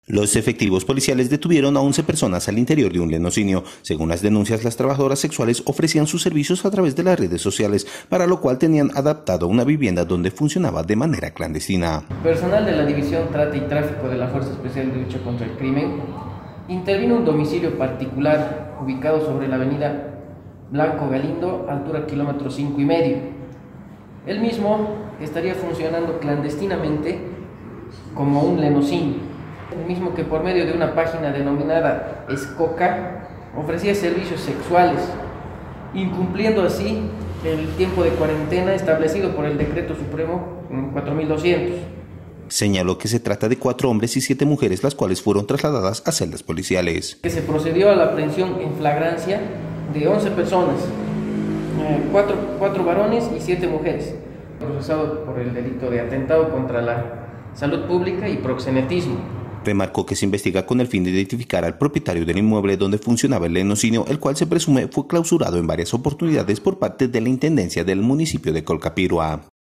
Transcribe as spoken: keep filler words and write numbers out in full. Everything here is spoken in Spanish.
Los efectivos policiales detuvieron a once personas al interior de un lenocinio. Según las denuncias, las trabajadoras sexuales ofrecían sus servicios a través de las redes sociales, para lo cual tenían adaptado una vivienda donde funcionaba de manera clandestina. Personal de la División Trata y Tráfico de la Fuerza Especial de Lucha contra el Crimen intervino un domicilio particular ubicado sobre la avenida Blanco Galindo, altura kilómetro cinco y medio. El mismo estaría funcionando clandestinamente como un lenocinio. El mismo que por medio de una página denominada Escoca ofrecía servicios sexuales, incumpliendo así el tiempo de cuarentena establecido por el Decreto Supremo cuatro mil doscientos. Señaló que se trata de cuatro hombres y siete mujeres, las cuales fueron trasladadas a celdas policiales. Que se procedió a la aprehensión en flagrancia de once personas, cuatro, cuatro varones y siete mujeres, procesado por el delito de atentado contra la salud pública y proxenetismo. Remarcó que se investiga con el fin de identificar al propietario del inmueble donde funcionaba el lenocinio, el cual se presume fue clausurado en varias oportunidades por parte de la Intendencia del municipio de Colcapirua.